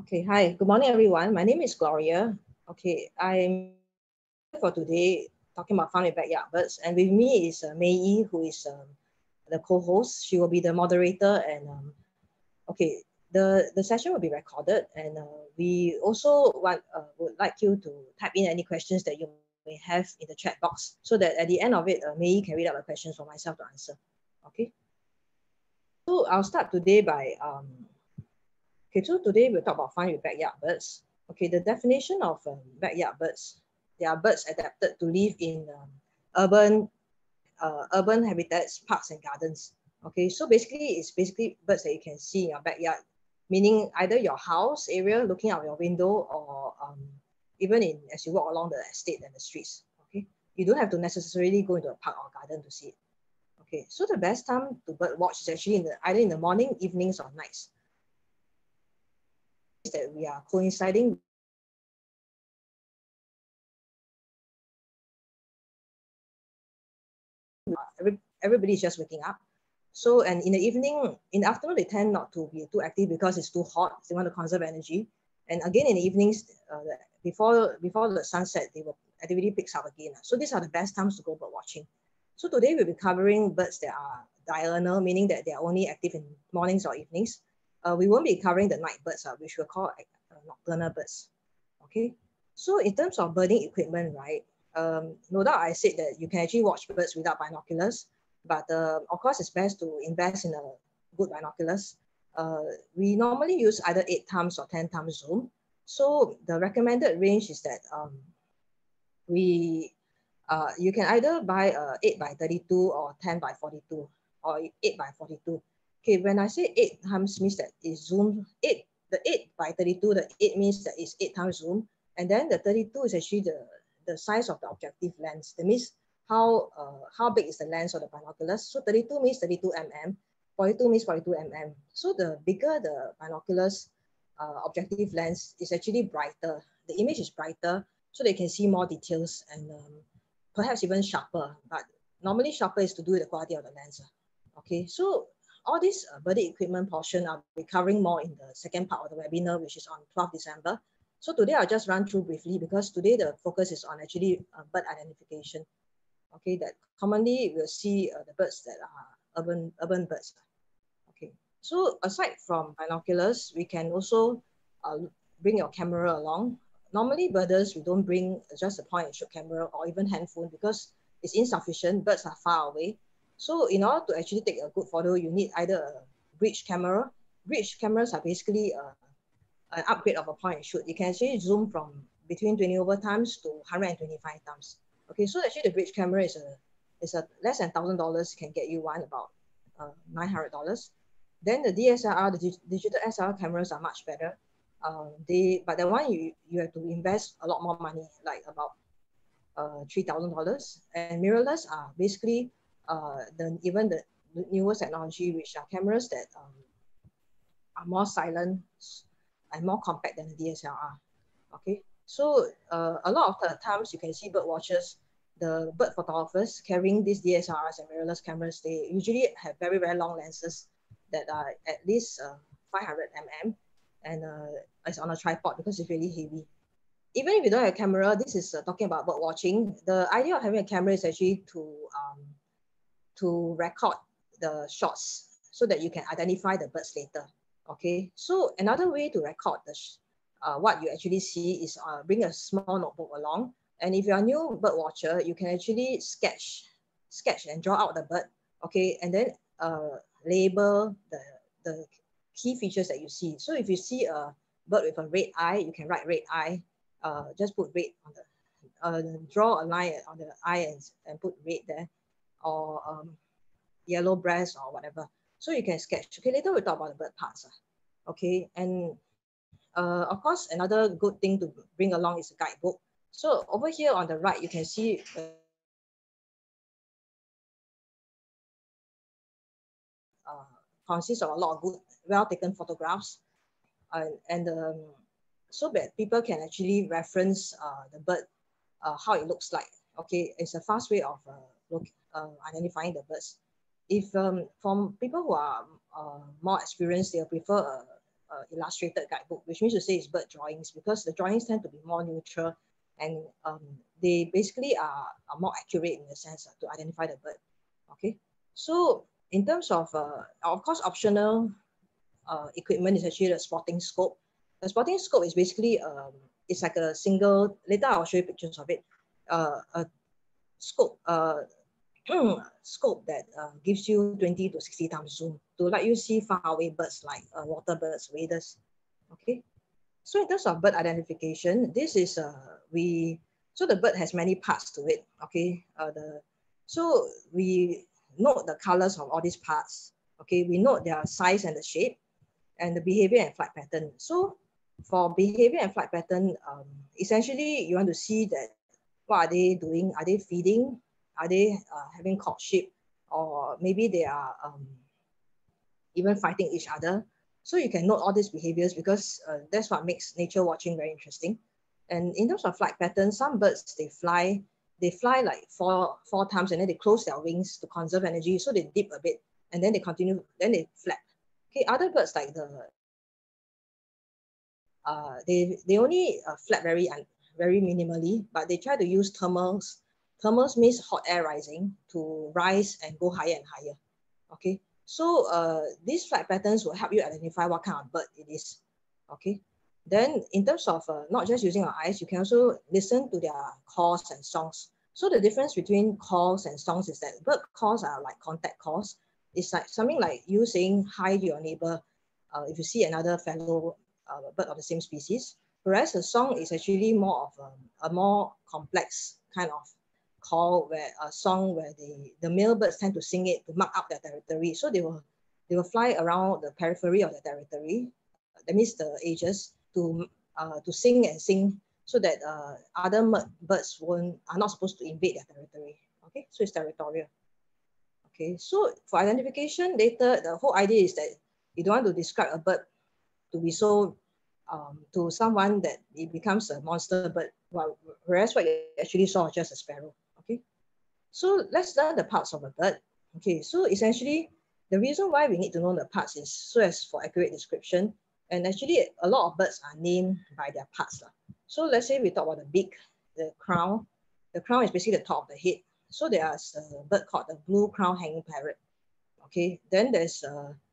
Okay, hi, good morning, everyone. My name is Gloria. Okay, I'm for today talking about fun with backyard birds, and with me is Mei Yi, who is the co-host. She will be the moderator, and okay, the session will be recorded, and we also would like you to type in any questions that you may have in the chat box, so that at the end of it, Mei Yi can read out the questions for myself to answer. Okay, so I'll start today by Okay, so today we'll talk about fun with backyard birds. Okay, the definition of backyard birds. They are birds adapted to live in urban urban habitats, parks and gardens. Okay, so basically it's basically birds that you can see in your backyard, meaning either your house area looking out your window or even in as you walk along the estate and the streets. Okay, you don't have to necessarily go into a park or garden to see it. Okay, so the best time to bird watch is actually either in the morning, evenings or nights. That we are coinciding everybody's just waking up. So, and in the evening, in the afternoon, they tend not to be too active because it's too hot. They want to conserve energy. And again, in the evenings, before the sunset, they will activity picks up again. So these are the best times to go bird watching. So today we'll be covering birds that are diurnal, meaning that they are only active in mornings or evenings. We won't be covering the night birds, which we'll call nocturnal birds. Okay. So in terms of birding equipment, right? No doubt I said that you can actually watch birds without binoculars, but of course it's best to invest in a good binoculars. We normally use either 8 times or 10 times zoom. So the recommended range is that you can either buy a 8 by 32 or 10 by 42 or 8 by 42. Okay, when I say 8 times means that is zoom 8, the 8 by 32, the 8 means that is 8 times zoom, and then the 32 is actually the size of the objective lens. That means how big is the lens of the binoculars. So 32 means 32 mm, 42 means 42 mm. So the bigger the binoculars objective lens is actually brighter. The image is brighter, so they can see more details and perhaps even sharper. But normally sharper is to do with the quality of the lens. Okay, so all this birding equipment portion I'll be covering more in the second part of the webinar, which is on 12th December. So today I'll just run through briefly because today the focus is on actually bird identification. Okay, that commonly we'll see the birds that are urban birds. Okay, so aside from binoculars, we can also bring your camera along. Normally birders, we don't bring just a point and shoot camera or even handphone because it's insufficient. Birds are far away. So in order to actually take a good photo, you need either a bridge camera. Bridge cameras are basically an upgrade of a point and shoot. You can actually zoom from between 20 over times to 125 times. Okay, so actually the bridge camera is a less than $1,000 can get you one about $900. Then the DSLR, the digital SLR cameras are much better. But the one you have to invest a lot more money, like about $3,000. And mirrorless are basically even the newest technology, which are cameras that are more silent and more compact than the DSLR. Okay, so a lot of the times you can see bird watchers, the bird photographers carrying these DSLRs and mirrorless cameras. They usually have very, very long lenses that are at least 500 mm, and it's on a tripod because it's really heavy. Even if you don't have a camera, this is talking about bird watching. The idea of having a camera is actually to record the shots so that you can identify the birds later. Okay, so another way to record what you actually see is bring a small notebook along. And if you're a new bird watcher, you can actually sketch and draw out the bird. Okay, and then label the key features that you see. So if you see a bird with a red eye, you can write red eye. Just put red on the draw a line on the eye and put red there, or yellow breast or whatever. So you can sketch. Okay, later we'll talk about the bird parts. Okay, and of course, another good thing to bring along is a guidebook. So over here on the right, you can see consists of a lot of good, well-taken photographs, and so that people can actually reference the bird, how it looks like. Okay, it's a fast way of identifying the birds. If from people who are more experienced, they'll prefer illustrated guidebook, which means to say it's bird drawings, because the drawings tend to be more neutral, and they basically are more accurate in the sense to identify the bird. Okay, so in terms of course, optional equipment is actually the spotting scope. The spotting scope is basically it's like a single. Later I'll show you pictures of it. A scope scope that gives you 20 to 60 times zoom to let you see far away birds like water birds, waders. Okay, so in terms of bird identification, this is so the bird has many parts to it. Okay, so we note the colors of all these parts. Okay, we note their size and the shape and the behavior and flight pattern. So for behavior and flight pattern, essentially you want to see that what are they doing? Are they feeding? Are they having courtship? Or maybe they are even fighting each other. So you can note all these behaviors, because that's what makes nature watching very interesting. And in terms of flight patterns, some birds, they fly like four times, and then they close their wings to conserve energy. So they dip a bit and then they continue, then they flap. Okay, other birds like they only flap very minimally, but they try to use thermals. Thermals means hot air rising to rise and go higher and higher. Okay, so these flight patterns will help you identify what kind of bird it is. Okay, then in terms of not just using our eyes, you can also listen to their calls and songs. So the difference between calls and songs is that bird calls are like contact calls. It's like something like you saying hi to your neighbor if you see another fellow bird of the same species. Whereas a song is actually more of a more complex kind of call, where a song where the male birds tend to sing it to mark up their territory. So they will fly around the periphery of the territory, that means the edges, to sing and sing, so that other birds are not supposed to invade their territory. Okay, so it's territorial. Okay, so for identification later, the whole idea is that you don't want to describe a bird to be so to someone that it becomes a monster bird, whereas what you actually saw was just a sparrow. Okay, so let's learn the parts of a bird. Okay, so essentially the reason why we need to know the parts is so as for accurate description. And actually a lot of birds are named by their parts. So let's say we talk about the beak, the crown. The crown is basically the top of the head. So there's a bird called the blue crown hanging parrot. Okay, then there's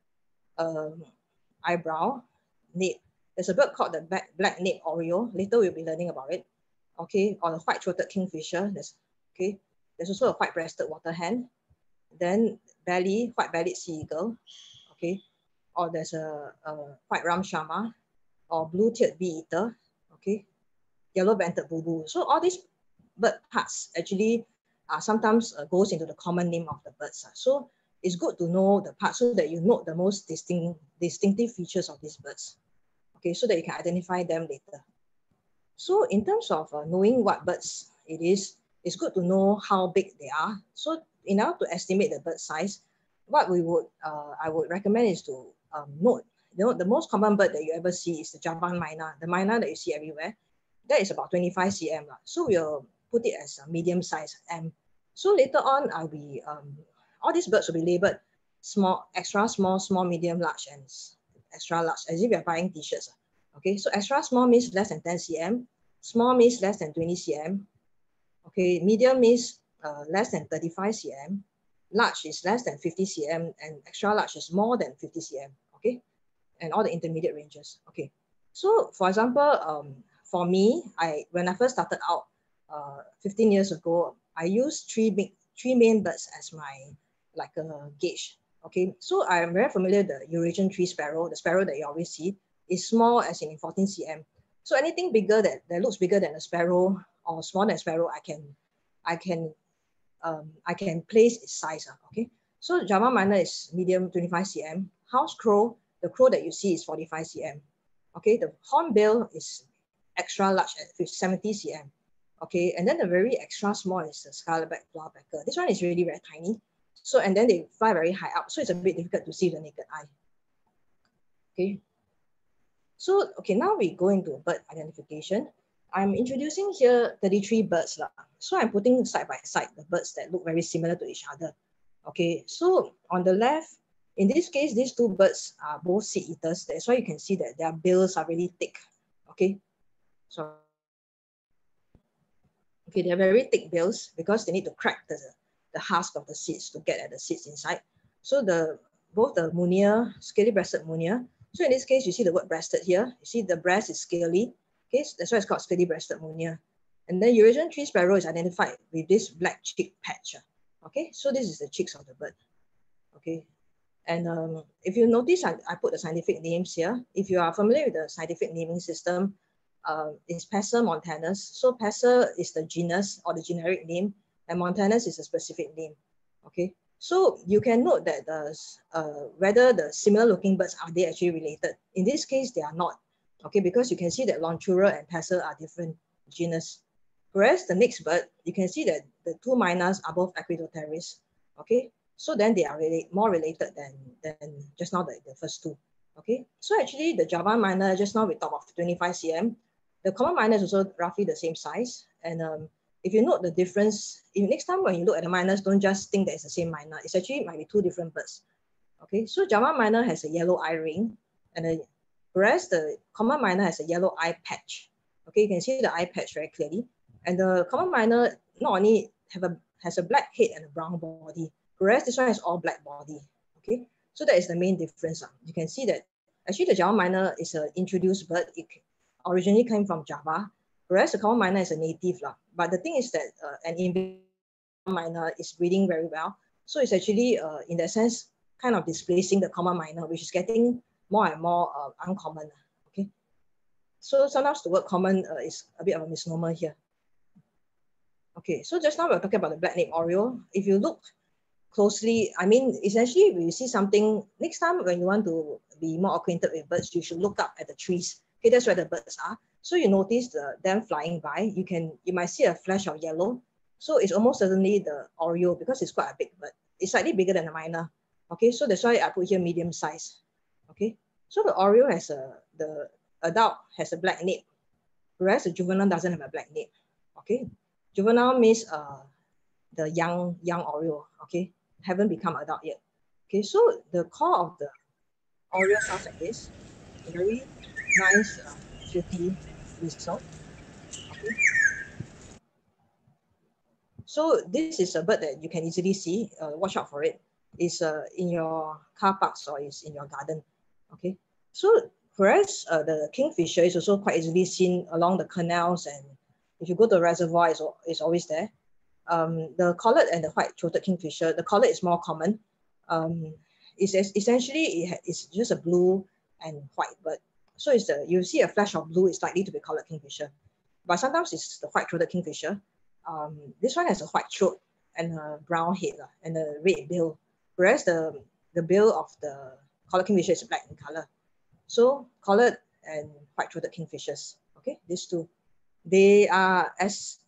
a eyebrow, nape. There's a bird called the black nape oriole. Later we'll be learning about it. Okay, or the white-throated kingfisher. There's also a white-breasted water hen. Then white-bellied sea eagle. Okay, or there's a white ram shama, or blue-tiered bee-eater. Okay, yellow-banded bulbul. So all these bird parts actually sometimes goes into the common name of the birds. So it's good to know the parts so that you note the most distinctive features of these birds. Okay, so that you can identify them later. So in terms of knowing what birds it is, it's good to know how big they are. So in order to estimate the bird size, what I would recommend is to note, the most common bird that you ever see is the Javan myna, the myna that you see everywhere. That is about 25 cm. So we'll put it as a medium size M. So later on, all these birds will be labeled small, extra small, small, medium, large, and extra large, as if you're buying t-shirts. Okay, so extra small means less than 10 cm, small means less than 20 cm. Okay, medium means less than 35 cm, large is less than 50 cm, and extra large is more than 50 cm. Okay, and all the intermediate ranges. Okay, so for example, for me, when I first started out 15 years ago, I used three main birds as my like a gauge. Okay, so I'm very familiar with the Eurasian tree sparrow, the sparrow that you always see. Is small as in 14 cm. So anything bigger that looks bigger than a sparrow or smaller than a sparrow, I can place its size. Okay, so Java myna is medium 25 cm. House crow, the crow that you see is 45 cm. Okay, the hornbill is extra large at 70 cm. Okay, and then the very extra small is the scarlet-backed flowerpecker. This one is really very tiny. So, and then they fly very high up, so it's a bit difficult to see with the naked eye. Okay. So, okay, now we go into bird identification. I'm introducing here 33 birds. So I'm putting side by side the birds that look very similar to each other. Okay, so on the left In this case, these two birds are both seed eaters. That's why you can see that their bills are really thick. Okay, so okay, they're very thick bills because they need to crack the husk of the seeds to get at the seeds inside. So both the Munia, scaly-breasted Munia. So in this case, you see the word breasted here. You see the breast is scaly. Okay, so that's why it's called scaly-breasted Munia. And then Eurasian tree sparrow is identified with this black cheek patch. Okay, so this is the cheeks of the bird. Okay, and if you notice, I put the scientific names here. If you are familiar with the scientific naming system, it's Passer montanus. So Passer is the genus or the generic name, and montanus is a specific name. Okay, so you can note that whether the similar looking birds, are they actually related? In this case, they are not. Okay, because you can see that Lontura and Passer are different genus. Whereas the next bird, you can see that the two minors are both Equidopterus. Okay, so then they are more related than just now the first two. Okay, so actually the Java minor, just now we talked of 25 cm. The common minor is also roughly the same size. And if you note the difference, if next time when you look at the minors, don't just think that it's the same minor. It's actually might be two different birds. Okay, so Java minor has a yellow eye ring, and whereas the common minor has a yellow eye patch. Okay, you can see the eye patch very clearly. And the common minor not only has a black head and a brown body, whereas this one has all black body. Okay, so that is the main difference. You can see that actually the Java minor is an introduced bird. It originally came from Java, whereas the common minor is a native. But the thing is that an invasive minor is breeding very well. So it's actually, in that sense, kind of displacing the common minor, which is getting more and more uncommon. Okay, so sometimes the word common is a bit of a misnomer here. Okay, so just now we were talking about the black-naped oriole. If you look closely, I mean, essentially, we see something. Next time when you want to be more acquainted with birds, you should look up at the trees. Okay, that's where the birds are. So you notice them flying by. You might see a flash of yellow. So it's almost certainly the oriole because it's quite a big bird. It's slightly bigger than the minor. Okay, so that's why I put here medium size. Okay, so the oriole the adult has a black nape, whereas the juvenile doesn't have a black nape. Okay, juvenile means the young oriole. Okay, haven't become adult yet. Okay, so the call of the oriole sounds like this, a very nice, silky whistle. Okay, so this is a bird that you can easily see. Watch out for it. It's in your car parks or is in your garden. Okay, so whereas the kingfisher is also quite easily seen along the canals, and if you go to the reservoir, it's always there. The collared and the white-throated kingfisher, the collared is more common. Essentially it's just a blue and white bird. So you see a flash of blue, it's likely to be collared kingfisher. But sometimes it's the white-throated kingfisher. This one has a white throat and a brown head and a red bill, whereas the bill of the collared kingfisher is black in color. So collared and white-throated kingfishers, okay, these two, they are as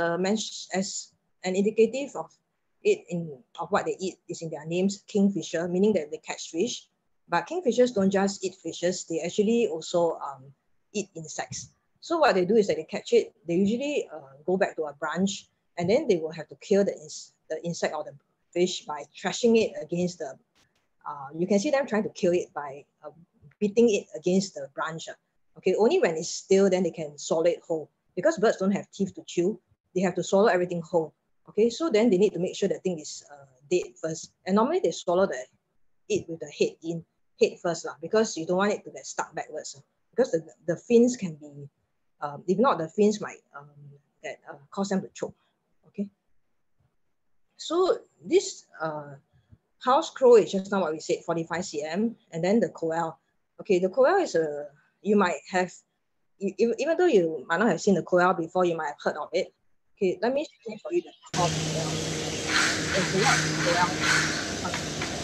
an indicative of what they eat is in their names, kingfisher, meaning that they catch fish. But kingfishers don't just eat fishes; they actually also eat insects. So what they do is that they catch it. They usually go back to a branch, and then they will have to kill the insect or the fish by thrashing it against the. You can see them trying to kill it by beating it against the branch. Okay, only when it's still, then they can swallow it whole. Because birds don't have teeth to chew, they have to swallow everything whole. Okay, so then they need to make sure the thing is dead first. And normally they swallow it with the head first, because you don't want it to get stuck backwards. Because the fins can be, if not, the fins might cause them to choke. Okay, so this house crow is just now what we said, 45 cm, and then the koel. Okay, the koel is you might have, even though you might not have seen the koel before, you might have heard of it. Okay, let me explain for you the call of koel. There's a lot of koel.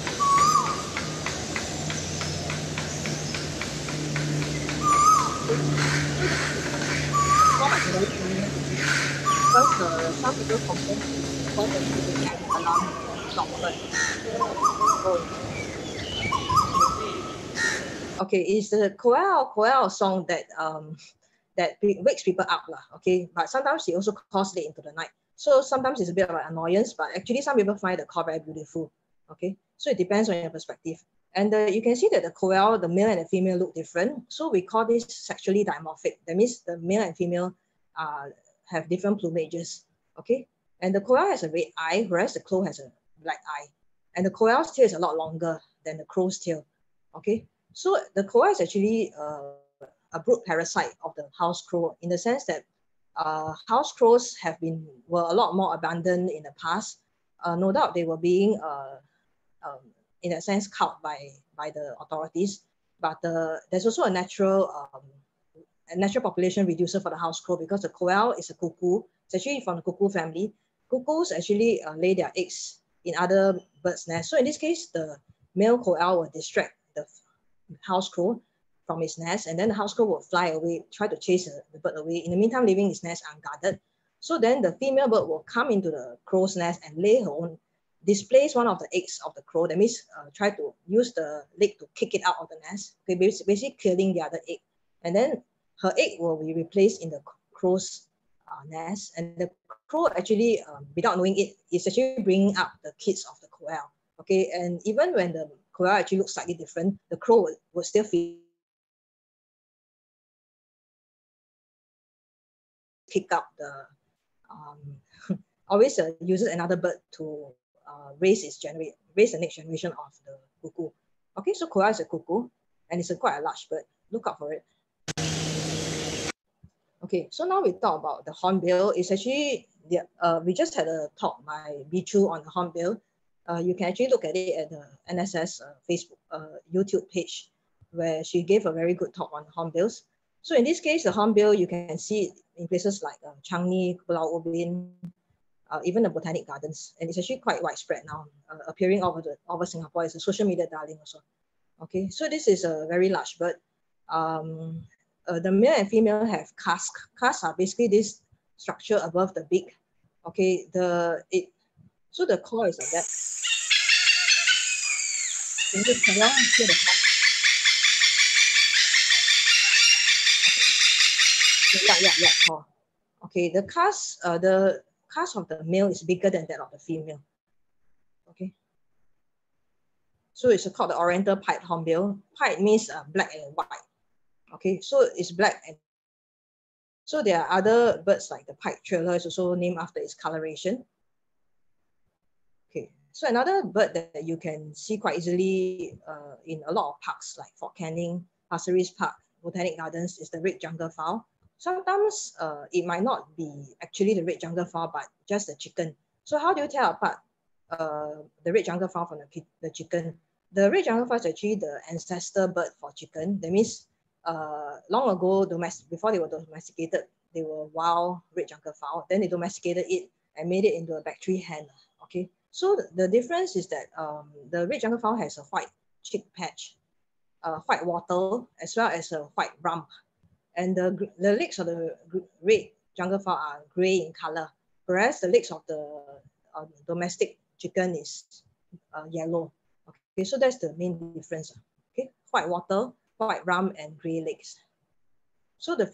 Because some people complain because they get an alarm stopper. Okay, it's the koel song that that wakes people up okay, but sometimes it also calls late into the night. So sometimes it's a bit of an annoyance, but actually some people find the call very beautiful. Okay, so it depends on your perspective. And you can see that the coel, the male and the female look different. So we call this sexually dimorphic. That means the male and female have different plumages, okay? And the coel has a red eye, whereas the crow has a black eye. And the coel's tail is a lot longer than the crow's tail, okay? So the coel is actually a brood parasite of the house crow, in the sense that house crows were a lot more abundant in the past. No doubt they were being in that sense culled by the authorities, but there's also a natural population reducer for the house crow, because the coel is a cuckoo. It's actually from the cuckoo family. Cuckoos actually lay their eggs in other birds' nests. So in this case, the male coel will distract the house crow from its nest, and then the house crow will fly away, try to chase the bird away, in the meantime leaving its nest unguarded. So then the female bird will come into the crow's nest and lay her own, displace one of the eggs of the crow. That means try to use the leg to kick it out of the nest, okay, basically killing the other egg. And then her egg will be replaced in the crow's nest. And the crow actually, without knowing it, is actually bringing up the kids of the coel. Okay, and even when the coel actually looks slightly different, the crow will still feel kick up the always uses another bird to raise the next generation of the cuckoo. Okay, so coel is a cuckoo, and it's quite a large bird. Look out for it. Okay, so now we talk about the hornbill. It's actually we just had a talk by Bichu on the hornbill. You can actually look at it at the NSS Facebook YouTube page, where she gave a very good talk on hornbills. So in this case, the hornbill, you can see it in places like Changi, Pulau Ubin, even the botanic gardens, and it's actually quite widespread now, appearing over Singapore. It's a social media darling also. Okay, so this is a very large bird. The male and female have casques. Casques are basically this structure above the beak. Okay, so the core is like that. Can you hear the casque? Yeah, core. Okay, the casque of the male is bigger than that of the female. Okay. So it's called the Oriental Pied Hornbill. Pied means black and white. Okay, so it's black and so there are other birds like the pied trailer is also named after its coloration. Okay, so another bird that you can see quite easily in a lot of parks like Fort Canning, Pasir Ris Park, Botanic Gardens is the red junglefowl. Sometimes it might not be actually the red junglefowl, but just the chicken. So how do you tell apart the red junglefowl from the chicken? The red junglefowl is actually the ancestor bird for chicken. That means long ago, before they were domesticated, they were wild red junglefowl. Then they domesticated it and made it into a factory hen. Okay, so the difference is that the red junglefowl has a white cheek patch, white wattle, as well as a white rump. And the legs of the red junglefowl are gray in color, whereas the legs of the domestic chicken is yellow. Okay, so that's the main difference. Okay, white wattle, white rump, and gray legs. So the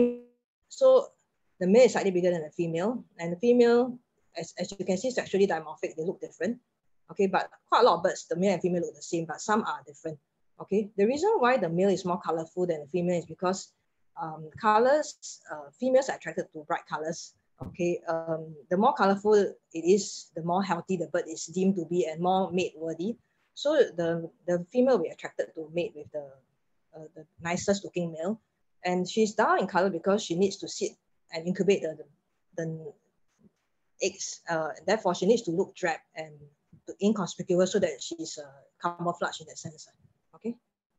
male is slightly bigger than the female, and the female, as you can see, is actually dimorphic. They look different. Okay, but quite a lot of birds, the male and female look the same, but some are different. Okay, the reason why the male is more colorful than the female is because colors, females are attracted to bright colors. Okay, the more colorful it is, the more healthy the bird is deemed to be and more mate worthy. So the female will be attracted to mate with the nicest looking male. And she's dull in color because she needs to sit and incubate the eggs. Therefore, she needs to look drab and inconspicuous so that she's camouflage in that sense. Okay.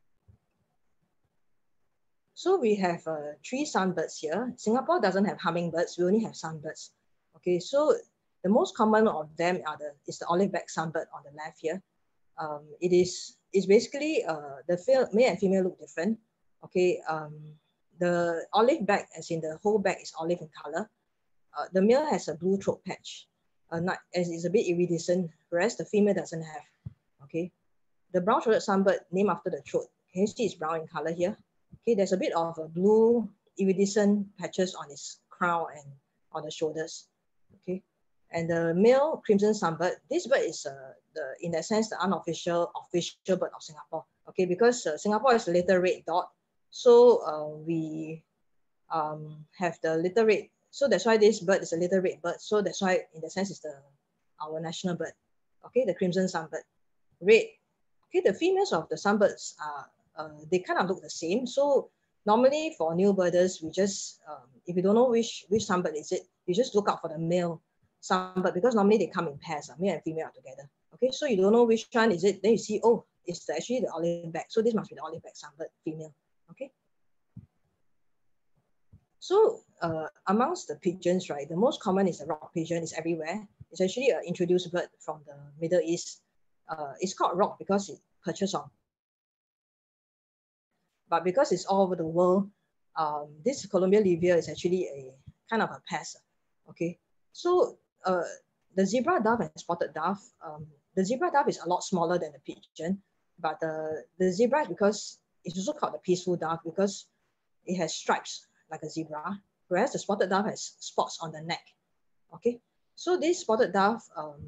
So we have 3 sunbirds here. Singapore doesn't have hummingbirds. We only have sunbirds. Okay, so the most common of them is the olive-backed sunbird on the left here. It's basically the male and female look different. Okay, the olive back, as in the whole back is olive in color. The male has a blue throat patch, as it's a bit iridescent, whereas the female doesn't have. Okay, the brown-throated sunbird, named after the throat. Can you see it's brown in color here? Okay, there's a bit of a blue iridescent patches on its crown and on the shoulders. Okay, And the male crimson sunbird, this bird is in that sense the unofficial official bird of Singapore. Okay, because Singapore is a little red dot, so we have the little red. So that's why this bird is a little red bird. So that's why in the sense it's our national bird. Okay, the crimson sunbird, red. Okay, the females of the sunbirds are they kind of look the same. So normally for new birders, we just if you don't know which sunbird is it, you just look out for the male sunbird because normally they come in pairs, male and female are together. Okay, so you don't know which one is it, then you see, oh, it's actually the olive back. So this must be the olive back sunbird female. Okay. So amongst the pigeons, right, the most common is the rock pigeon. It's everywhere. It's actually an introduced bird from the Middle East. It's called rock because it perches on. But because it's all over the world, this Columbia livia is actually a kind of a pest. Okay, so the zebra dove and spotted dove, the zebra dove is a lot smaller than the pigeon, but the zebra is because it's also called the peaceful dove because it has stripes like a zebra, whereas the spotted dove has spots on the neck. Okay, so this spotted dove,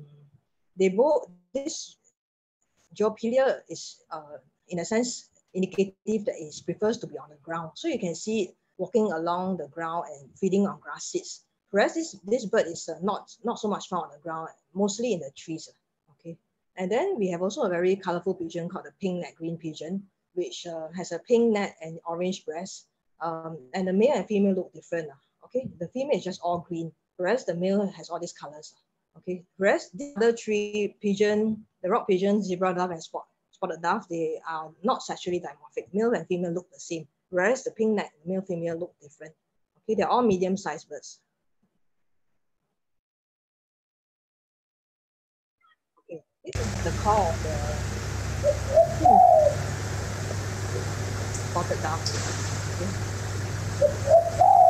this geopelia is in a sense indicative that it prefers to be on the ground. So you can see it walking along the ground and feeding on grass seeds. Whereas this bird is not so much found on the ground, mostly in the trees. Okay, and then we have also a very colorful pigeon called the pink neck green pigeon, which has a pink neck and orange breast. And the male and female look different. Okay, the female is just all green, whereas the male has all these colors. Okay, whereas the other three pigeon, the rock pigeon, zebra dove, and spotted dove, they are not sexually dimorphic. Male and female look the same, whereas the pink neck, male, female look different. Okay, they're all medium-sized birds. Okay, this is the call of the spotted dove. Okay.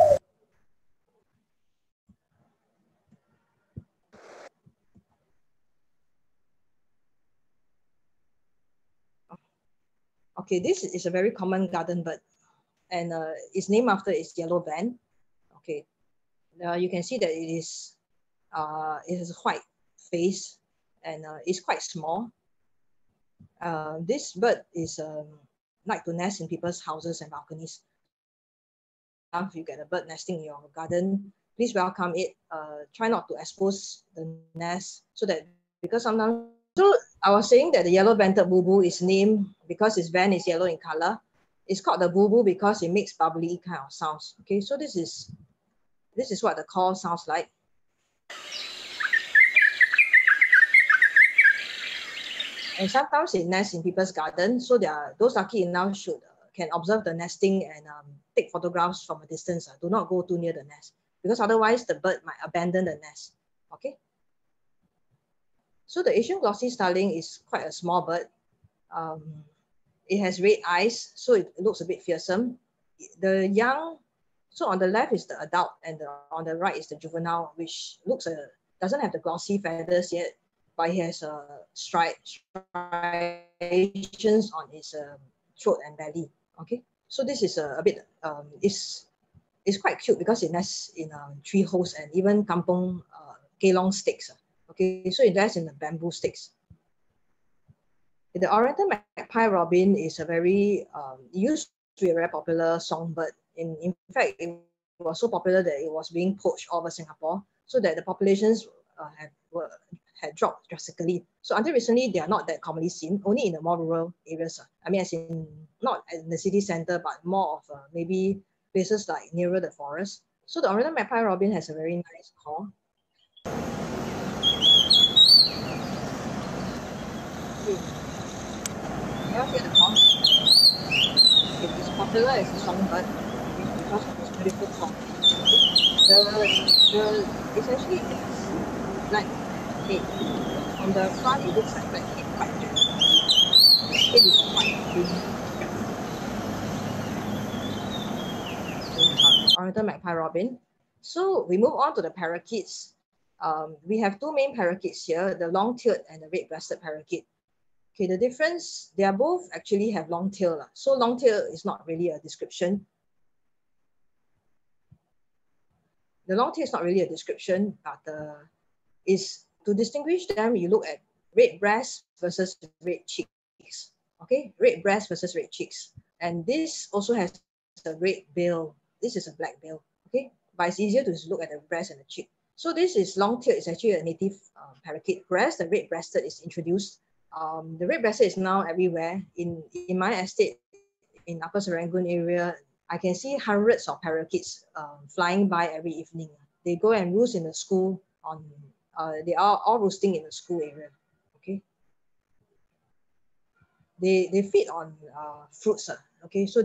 Okay, this is a very common garden bird, and it's named after its yellow band. Okay, you can see that it has a white face and it's quite small. This bird is like to nest in people's houses and balconies. If you get a bird nesting in your garden, please welcome it. Try not to expose the nest so that because sometimes. So I was saying that the yellow-banded bulbul is named because its band is yellow in color. It's called the bulbul because it makes bubbly kind of sounds. Okay, so this is what the call sounds like. And sometimes it nests in people's garden, so those lucky enough should can observe the nesting and take photographs from a distance. Do not go too near the nest because otherwise the bird might abandon the nest. Okay. So the Asian glossy starling is quite a small bird. It has red eyes, so it looks a bit fearsome. The young, so on the left is the adult, and on the right is the juvenile, which doesn't have the glossy feathers yet, but he has striations on his throat and belly. Okay, so this is a bit it's quite cute because it nests in tree holes and even kampong kelong sticks. Okay, so it nests in the bamboo sticks. The Oriental magpie robin is a very used to be a very popular songbird. In fact, it was so popular that it was being poached over Singapore, so that the populations had dropped drastically. So until recently, they are not that commonly seen, only in the more rural areas. I mean, as in not in the city center, but more of maybe places like nearer the forest. So the Oriental magpie robin has a very nice call. Yeah, hear the call. It is popular as a songbird because of its beautiful song. Essentially it's like head. On the front it looks like black head, white head. The head is white green. Oriental magpie robin. So we move on to the parakeets. We have two main parakeets here, the long-tailed and the red-breasted parakeet. Okay, the difference, they are both actually have long tail. So long tail is not really a description. The long tail is not really a description, but is to distinguish them, you look at red breast versus red cheeks. Okay, red breast versus red cheeks. And this also has a red bill. This is a black bill. Okay, but it's easier to look at the breast and the cheek. So this is long-tailed, it's actually a native parakeet, whereas the red-breasted is introduced. The red-breasted is now everywhere. In my estate, in Upper Serangoon area, I can see hundreds of parakeets flying by every evening. They go and roost in the school on, they are all roosting in the school area, okay? They feed on fruits, okay? So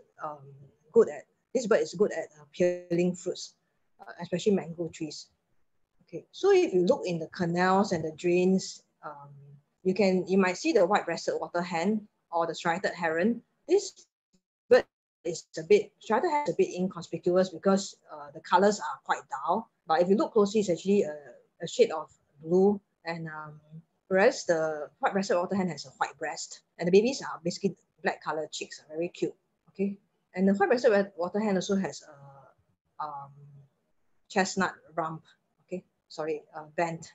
this bird is good at peeling fruits, especially mango trees. Okay, so if you look in the canals and the drains, you might see the white-breasted water hen or the striated heron. This bird is striated heron is a bit inconspicuous because the colors are quite dull. But if you look closely, it's actually a shade of blue. And whereas the white-breasted water hen has a white breast, and the babies are basically black color chicks, are very cute. Okay, and the white-breasted water hen also has a chestnut rump. Okay, sorry, band.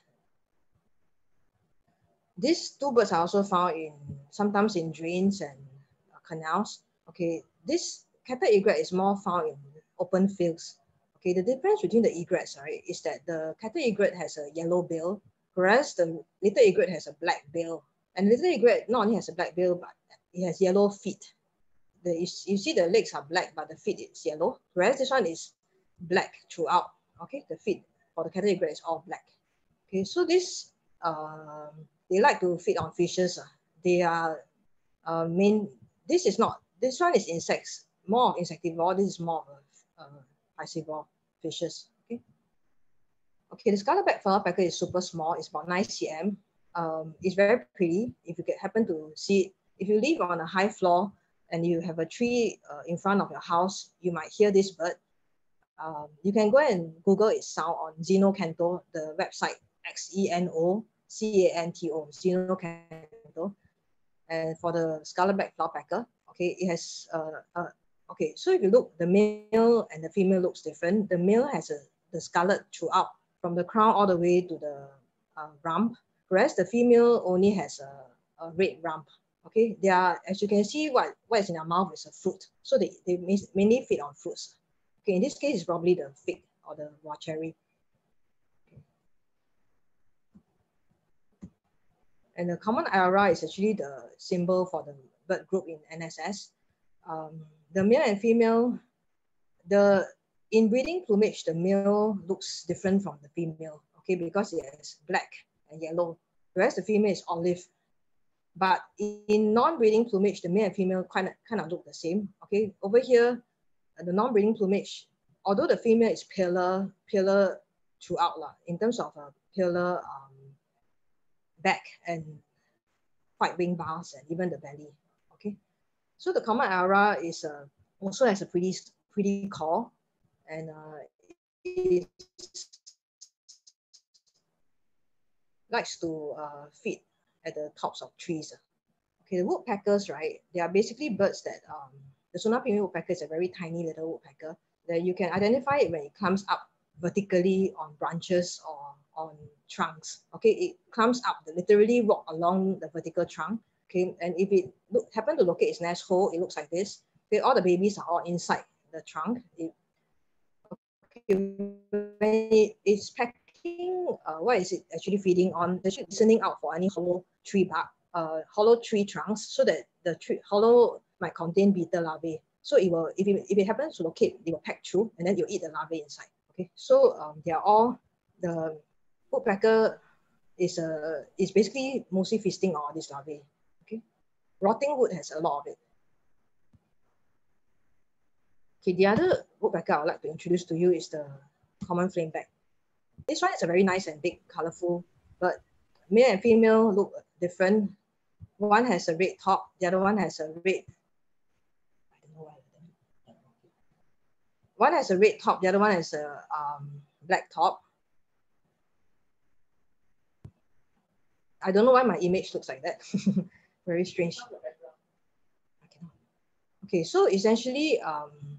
These two birds are also found sometimes in drains and canals. Okay, this cattle egret is more found in open fields. Okay, the difference between the egrets, right, is that the cattle egret has a yellow bill, whereas the little egret has a black bill. And little egret not only has a black bill, but it has yellow feet. You see the legs are black, but the feet is yellow, whereas this one is black throughout. Okay, the feet for the cattle egret is all black. Okay, so they like to feed on fishes. They are this one is insects, more of insectivore. This is more of piscivore fishes. Okay. Okay, the scarlet-backed flowerpecker is super small. It's about 9 cm. It's very pretty. If you happen to see it, if you live on a high floor and you have a tree in front of your house, you might hear this bird. You can go and Google its sound on Xenocanto, the website Xenocanto, Xenocanto. And for the scarlet-backed flowerpecker, okay, it has okay. So if you look, the male and the female looks different. The male has the scarlet throughout, from the crown all the way to the rump, whereas the female only has a red rump. Okay, they are, as you can see, what is in their mouth is a fruit. So they mainly feed on fruits. Okay, in this case, it's probably the fig or the raw cherry. Okay. And the common IRA is actually the symbol for the bird group in NSS. The male and female, in breeding plumage, the male looks different from the female, okay, because it has black and yellow, whereas the female is olive. But in non-breeding plumage, the male and female kind of look the same. Okay, over here, the non-breeding plumage, although the female is paler throughout in terms of a paler back and white wing bars and even the belly. Okay, so the common IRA is also has a pretty call, and it likes to feed at the tops of trees. Okay, the woodpeckers, right? They are basically birds that the Suna-Pingwing woodpecker is a very tiny little woodpecker that you can identify it when it comes up vertically on branches or on trunks. Okay, it comes up, literally walk along the vertical trunk. Okay, and if it happen to locate its nest hole, it looks like this. Okay, all the babies are all inside the trunk. When it is packing, what is it actually feeding on? It's actually listening out for any hollow tree bark, hollow tree trunks, so that the hollow might contain beetle larvae. So it will, if it happens to locate, it will pack through, and then you'll eat the larvae inside. Okay, so they are all, the woodpecker is basically mostly feasting on this larvae. Okay, rotting wood has a lot of it. Okay, the other woodpecker I would like to introduce to you is the common flameback. This one is a very nice and big, colorful, but male and female look different. One has a red top, the other one has a red, I don't know why. One has a red top, the other one has a black top. I don't know why my image looks like that. Very strange. Okay, so essentially,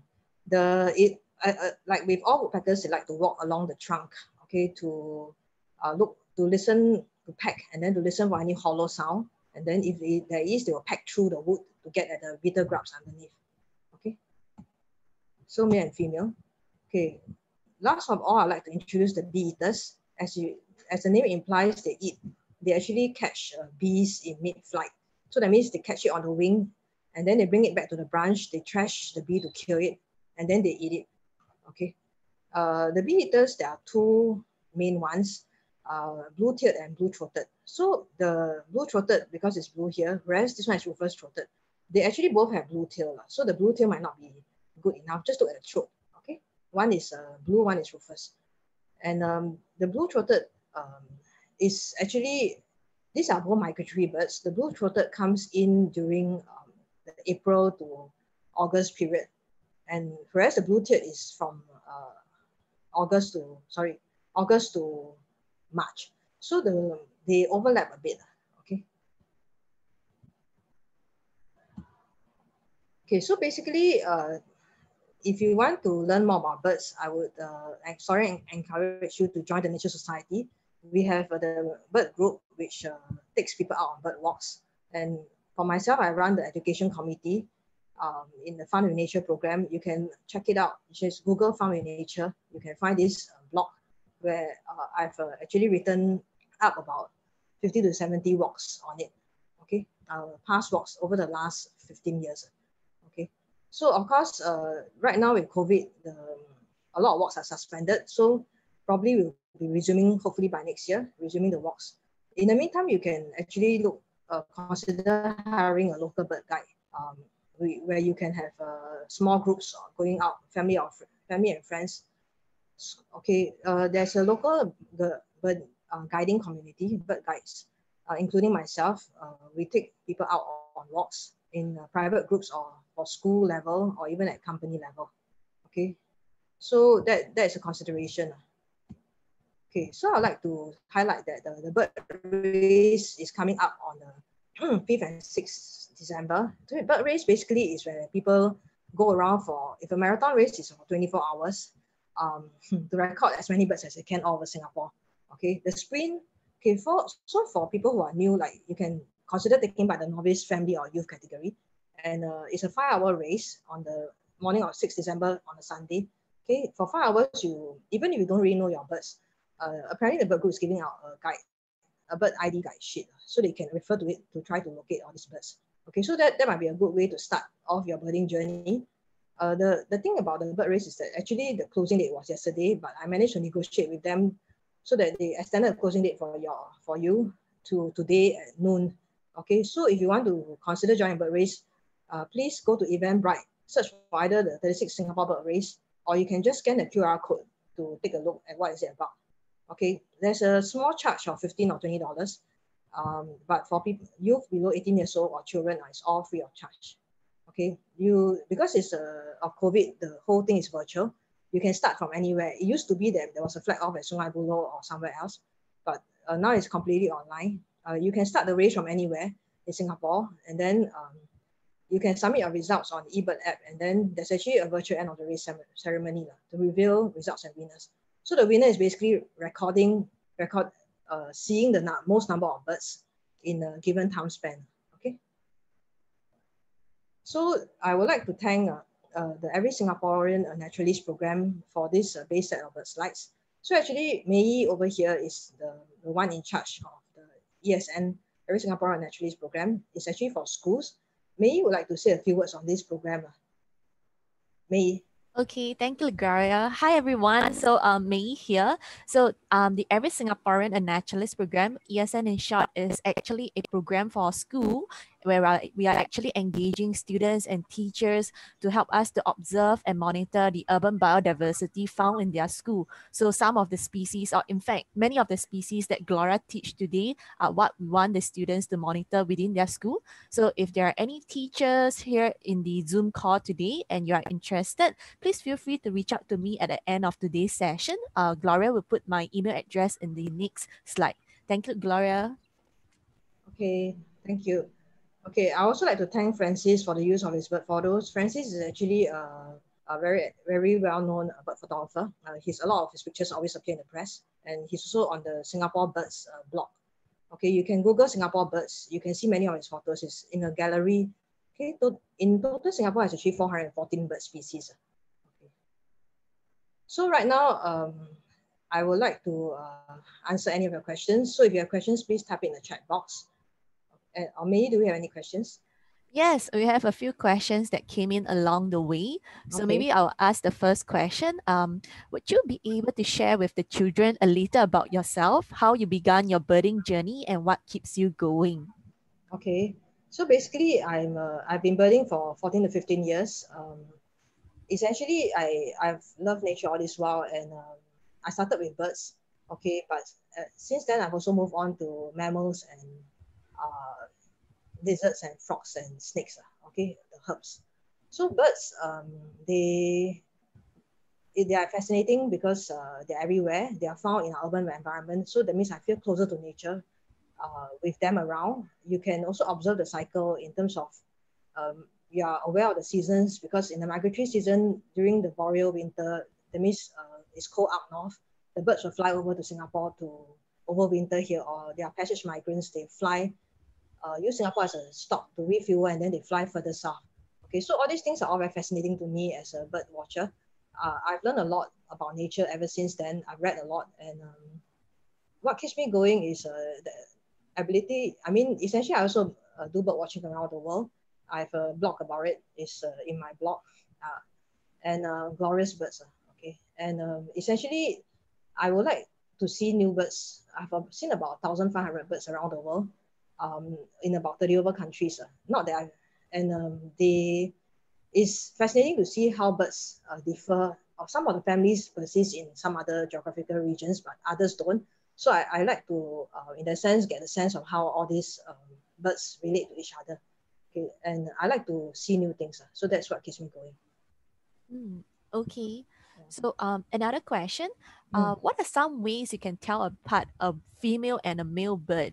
like with all woodpeckers, they like to walk along the trunk, okay, to look to listen to peck, and then to listen for any hollow sound. And then if there is, they will peck through the wood to get at the beetle grubs underneath. Okay, so male and female. Okay, last of all, I'd like to introduce the bee eaters. As the name implies, they actually catch bees in mid-flight. So that means they catch it on the wing, and then they bring it back to the branch, they trash the bee to kill it, and then they eat it. Okay. The bee eaters, there are two main ones, blue-tiered and blue-throated. So the blue-throated, because it's blue here, whereas this one is rufous-throated, they actually both have blue tail. So the blue tail might not be good enough. Just look at the throat. Okay, one is blue, one is rufous. And the blue-throated is actually, these are both migratory birds. The blue-throated comes in during the April to August period. And whereas the blue-tiered is from August to March. So they overlap a bit. Okay. Okay, so basically, if you want to learn more about birds, I would encourage you to join the Nature Society. We have the bird group, which takes people out on bird walks. And for myself, I run the education committee in the Farm with Nature program. You can check it out. Just Google Farm with Nature. You can find this blog where I've actually written up about 50 to 70 walks on it. Okay, past walks over the last 15 years. Okay, so of course, right now with COVID, a lot of walks are suspended. So probably we'll be resuming, hopefully by next year, resuming the walks. In the meantime, you can actually consider hiring a local bird guide, where you can have small groups going out, family and friends. Okay, there's a local bird guiding community, bird guides, including myself. We take people out on walks in private groups or for school level or even at company level. Okay, so that's a consideration. Okay, so I'd like to highlight that the bird race is coming up on the 5th and 6th December. So bird race basically is where people go around if a marathon race is for 24 hours, to record as many birds as they can all over Singapore. Okay, the sprint, okay, so for people who are new, like you can consider taking by the novice, family or youth category. And it's a 5-hour race on the morning of 6th December on a Sunday. Okay, for 5 hours, even if you don't really know your birds, apparently the bird group is giving out a bird ID guide sheet, so they can refer to it to try to locate all these birds. Okay, so that might be a good way to start off your birding journey. The thing about the bird race is that actually the closing date was yesterday, but I managed to negotiate with them so that they extended the closing date for you to today at noon. Okay, so if you want to consider joining bird race, please go to Eventbrite, search for either the 36 Singapore Bird Race, or you can just scan the QR code to take a look at what is it about. Okay, there's a small charge of $15 or $20, but for people, youth below 18 years old or children, it's all free of charge. Okay, because it's of COVID, the whole thing is virtual. You can start from anywhere. It used to be that there was a flag off at Sungai Buloh or somewhere else, but now it's completely online. You can start the race from anywhere in Singapore, and then you can submit your results on the eBird app, and then there's actually a virtual end of the race ceremony to reveal results and winners. So the winner is basically seeing the most number of birds in a given time span. Okay. So I would like to thank the Every Singaporean Naturalist program for this base set of bird slides. So actually, Mei over here is the one in charge of the ESN, Every Singaporean Naturalist program. It's actually for schools. Mei would like to say a few words on this program. Mei. Okay, thank you, Gloria. Hi, everyone. So, Mei here. So, the Every Singaporean a Naturalist program, ESN in short, is actually a program for school where we are actually engaging students and teachers to help us to observe and monitor the urban biodiversity found in their school. So, some of the species, or in fact, many of the species that Gloria teach today are what we want the students to monitor within their school. So, if there are any teachers here in the Zoom call today and you are interested, please feel free to reach out to me at the end of today's session. Gloria will put my email address in the next slide. Thank you, Gloria. Okay, thank you. Okay, I also like to thank Francis for the use of his bird photos. Francis is actually a a very well-known bird photographer. A lot of his pictures always appear in the press, and he's also on the Singapore Birds blog. Okay, you can Google Singapore Birds. You can see many of his photos. It's in a gallery. Okay, in total, Singapore has actually 414 bird species. Okay. So right now, I would like to answer any of your questions. So if you have questions, please type in the chat box. Or maybe do we have any questions? Yes, we have a few questions that came in along the way. So Okay. maybe I'll ask the first question. Would you be able to share with the children a little about yourself, how you began your birding journey, and what keeps you going? Okay. So basically, I've been birding for 14 to 15 years. Essentially, I've loved nature all this while, and I started with birds. Okay, but since then I've also moved on to mammals and lizards and frogs and snakes. Okay, the herbs. So birds, they are fascinating because they're everywhere. They are found in our urban environment. So that means I feel closer to nature with them around. You can also observe the cycle in terms of you are aware of the seasons, because in the migratory season during the boreal winter, that means it's cold up north, the birds will fly over to Singapore to overwinter here, or they are passage migrants. They fly, use Singapore as a stop to refuel, and then they fly further south. Okay, so all these things are all very fascinating to me as a bird watcher. I've learned a lot about nature ever since then. I've read a lot, and what keeps me going is the ability. I mean, essentially, I also do bird watching around the world. I have a blog about it. It's in my blog, and Glorious Birds. Okay, and essentially, I would like to see new birds. I've seen about 1,500 birds around the world, in about 30 over countries. Not that I, and it's fascinating to see how birds differ. Or some of the families persist in some other geographical regions, but others don't. So I like to, in a sense, get a sense of how all these birds relate to each other. Okay, and I like to see new things. So that's what keeps me going. Okay. So another question. Mm. What are some ways you can tell apart a female and a male bird?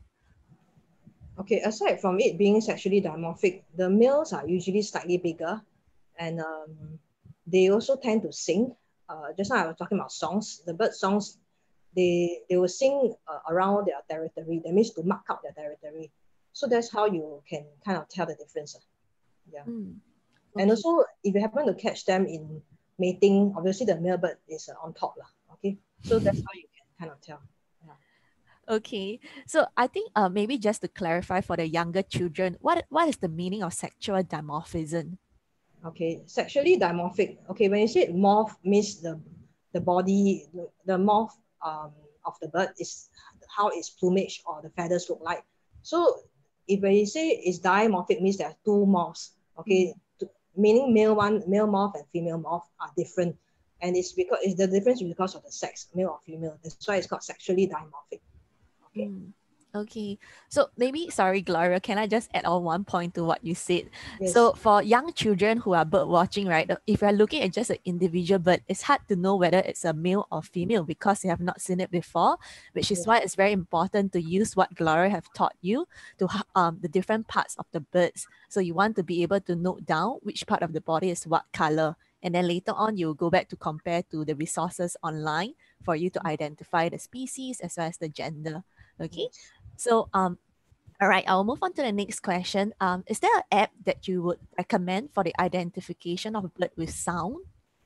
Okay, aside from it being sexually dimorphic, the males are usually slightly bigger, and they also tend to sing. Just now I was talking about songs. The bird songs, they will sing around their territory. That means to mark out their territory. So that's how you can kind of tell the difference. Yeah. And Okay. also, if you happen to catch them in mating, obviously the male bird is on top. Okay. So that's how you can kind of tell. Yeah. Okay. So I think maybe just to clarify for the younger children, what is the meaning of sexual dimorphism? Okay, sexually dimorphic. Okay, when you say morph, means the body, the morph of the bird is how its plumage or the feathers look like. So if when you say it's dimorphic, means there are two morphs. Okay, meaning male morph and female morph are different, and it's because it's the difference because of the sex, male or female. That's why it's called sexually dimorphic. Okay. Okay. So maybe, sorry, Gloria, can I just add on one point to what you said? Yes. So for young children who are bird watching, right, if you're looking at just an individual bird, it's hard to know whether it's a male or female because you have not seen it before, which is Yes. why it's very important to use what Gloria have taught you to the different parts of the birds. So you want to be able to note down which part of the body is what color. And then later on, you'll go back to compare to the resources online for you to identify the species as well as the gender. Okay. Yes. So all right, I'll move on to the next question. Is there an app that you would recommend for the identification of a bird with sound?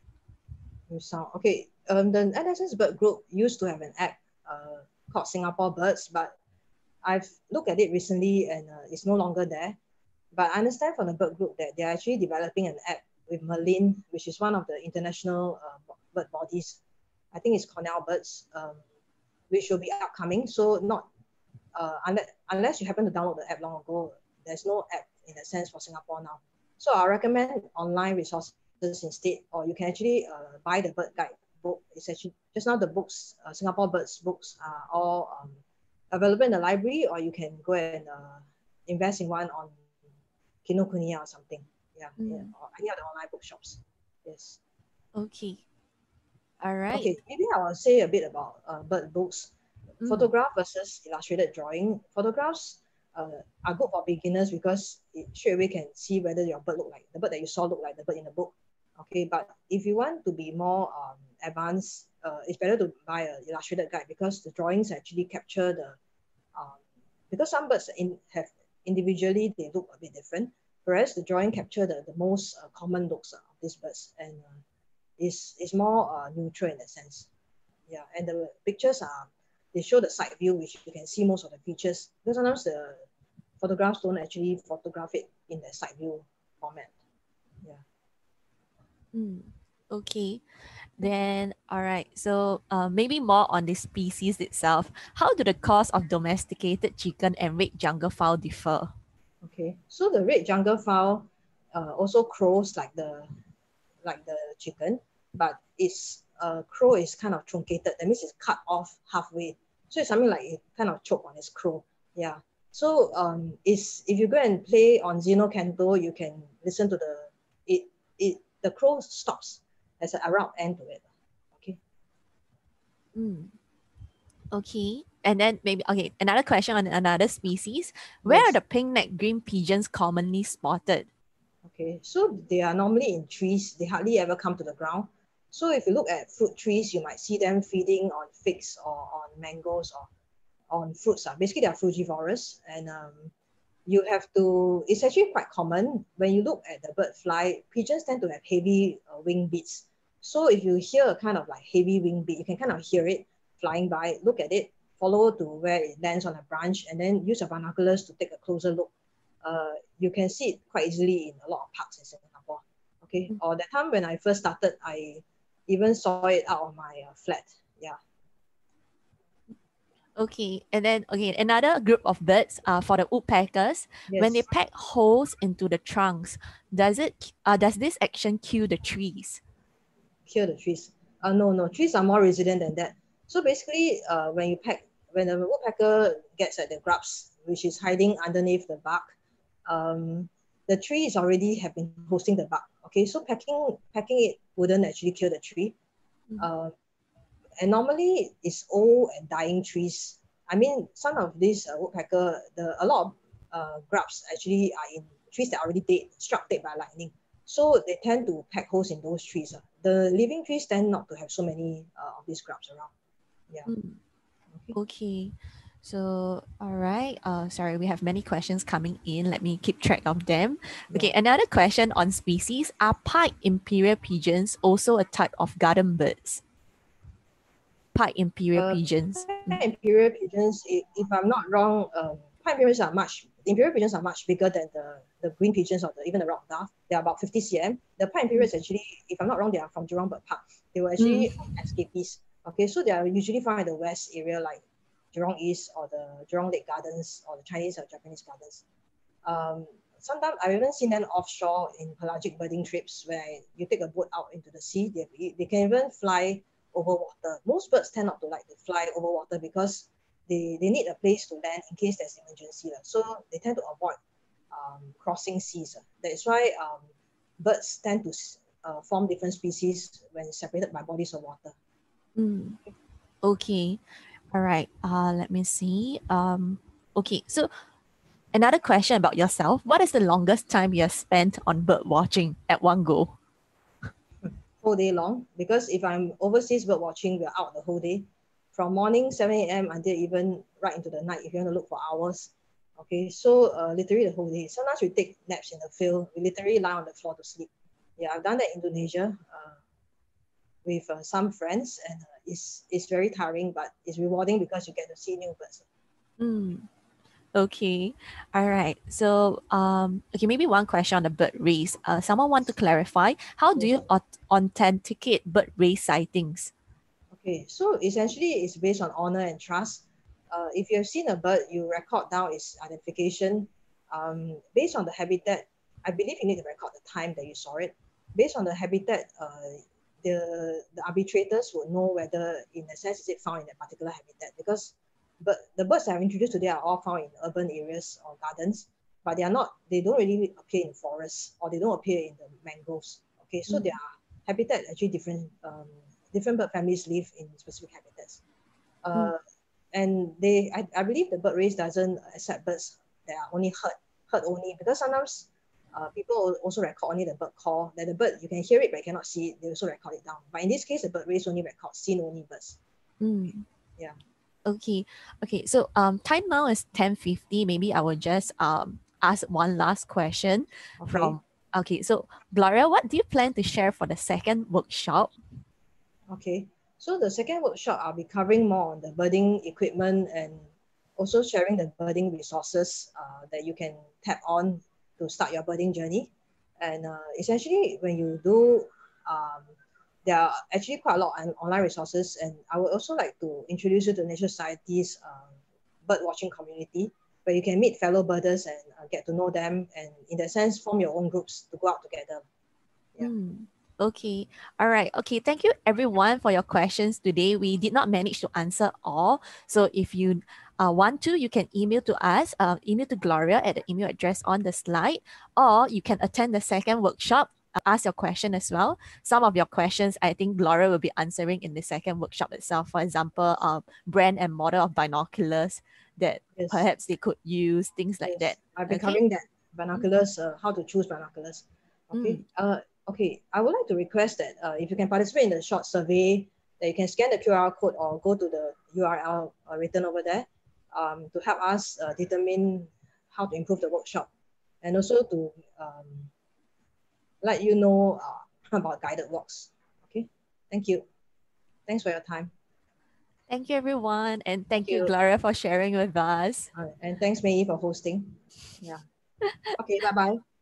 With sound. Okay. The NSS Bird Group used to have an app called Singapore Birds, but I've looked at it recently, and it's no longer there. But I understand from the Bird Group that they're actually developing an app with Merlin, which is one of the international bird bodies. I think it's Cornell Birds, which will be upcoming. So not unless you happen to download the app long ago, there's no app in that sense for Singapore now. So I recommend online resources instead, or you can actually buy the bird guide book. It's actually just now the books, Singapore Birds books are all available in the library, or you can go and invest in one on Kinokuniya or something. Yeah, yeah, or any of the online bookshops. Yes. Okay. All right. Okay, maybe I will say a bit about bird books. Photograph versus illustrated drawing. Photographs are good for beginners because it straight away can see whether your bird look like the bird that you saw look like the bird in the book. Okay, but if you want to be more advanced, it's better to buy a illustrated guide because the drawings actually capture the because some birds have individually they look a bit different, whereas the drawing capture the most common looks of these birds and is more neutral in that sense. Yeah, and the pictures are they show the side view, which you can see most of the features. Because sometimes the photographs don't actually photograph it in the side view format. Yeah. Okay. Then, all right. So maybe more on the species itself. How do the cost of domesticated chicken and red jungle fowl differ? Okay. So the red jungle fowl also crows like the chicken, but its crow is kind of truncated. That means it's cut off halfway. So it's something like it kind of choke on its crow. Yeah. So it's if you go and play on Zeno Canto, you can listen to the crow stops as an abrupt end to it. Okay. Okay. And then maybe, okay, another question on another species. Where are Yes. the pink-necked green pigeons commonly spotted? Okay, so they are normally in trees. They hardly ever come to the ground. So if you look at fruit trees, you might see them feeding on figs or on mangoes or on fruits. Basically, they are frugivores. And you have to, it's actually quite common. When you look at the bird fly, pigeons tend to have heavy wing beats. So if you hear a kind of like heavy wing beat, you can kind of hear it flying by, look at it, follow to where it lands on a branch, and then use your binoculars to take a closer look. You can see it quite easily in a lot of parks in Singapore. Okay, or that time when I first started, I even saw it out of my flat. Yeah. Okay, and then okay, another group of birds for the woodpeckers. When they Yes. peck holes into the trunks, does this action kill the trees? Kill the trees. No, trees are more resilient than that. So basically, when the woodpecker gets at the grubs, which is hiding underneath the bark, um, the tree is already have been hosting the bark. Okay, so packing it wouldn't actually kill the tree. Uh, and normally it's old and dying trees. I mean, some of these woodpecker, a lot of grubs actually are in trees that are already dead, struck dead by lightning. So they tend to pack holes in those trees. The living trees tend not to have so many of these grubs around. Yeah. Okay. Okay. So, all right. Sorry, we have many questions coming in. Let me keep track of them. Yeah. Okay, another question on species. Are pied imperial pigeons also a type of garden birds? Pied imperial Uh, pigeons. Imperial pigeons, if I'm not wrong, imperial pigeons are much bigger than the green pigeons or even the rock dove. They're about 50 cm. The pied imperials actually, if I'm not wrong, they are from Jurong Bird Park. They were actually escapees. Okay, so they are usually found in the west area like Jurong East or the Jurong Lake Gardens or the Chinese or Japanese gardens. Um, Sometimes I've even seen them offshore in pelagic birding trips where you take a boat out into the sea. They can even fly over water. Most birds tend not to like to fly over water because they need a place to land in case there's emergency. So they tend to avoid crossing seas. That is why birds tend to form different species when separated by bodies of water. Okay. All right. Let me see. Okay. So another question about yourself. What is the longest time you have spent on bird watching at one go? Whole day long, because if I'm overseas bird watching, we're out the whole day from morning 7 a.m. until even right into the night if you want to look for hours. Okay, so literally the whole day. Sometimes we take naps in the field. We literally lie on the floor to sleep. Yeah, I've done that in Indonesia with some friends, and it's very tiring, but it's rewarding because you get to see new birds. Okay. All right. So, okay, maybe one question on the bird race. Someone want to clarify, how do Yes. you authenticate bird race sightings? Okay, so essentially it's based on honor and trust. If you have seen a bird, you record down its identification. Based on the habitat, I believe you need to record the time that you saw it. Based on the habitat, the arbitrators would know whether, in a sense, is it found in that particular habitat. Because the birds that I've introduced today are all found in urban areas or gardens, but they are not. They don't really appear in forests or they don't appear in the mangroves. Okay, so their habitat actually different. Different bird families live in specific habitats. And I believe the bird race doesn't accept birds that are only herd only, because sometimes people also record only the bird call. That the bird, you can hear it, but you cannot see it. They also record it down. But in this case, the bird race only records seen only birds. Mm. Yeah. Okay. Okay. So time now is 10:50. Maybe I will just ask one last question Okay. from. Okay. So Gloria, what do you plan to share for the second workshop? Okay. So the second workshop, I'll be covering more on the birding equipment and also sharing the birding resources that you can tap on to start your birding journey. And essentially, when you do, um, there are actually quite a lot of online resources. And I would also like to introduce you to Nature Society's bird watching community, where you can meet fellow birders and get to know them, and in that sense, form your own groups to go out together. Yeah. Okay. All right. Okay. Thank you everyone for your questions today. We did not manage to answer all. So if you want to, you can email to us, email to Gloria at the email address on the slide, or you can attend the second workshop, ask your question as well. Some of your questions, I think Gloria will be answering in the second workshop itself. For example, brand and model of binoculars that Yes. perhaps they could use, things like that. I've been Okay. covering that binoculars, how to choose binoculars. Okay. Okay. I would like to request that if you can participate in the short survey, that you can scan the QR code or go to the URL written over there to help us determine how to improve the workshop, and also to let you know about guided walks. Okay. Thank you. Thanks for your time. Thank you, everyone. And thank you, you. Gloria, for sharing with us. And thanks, May, for hosting. Yeah. Okay. Bye-bye.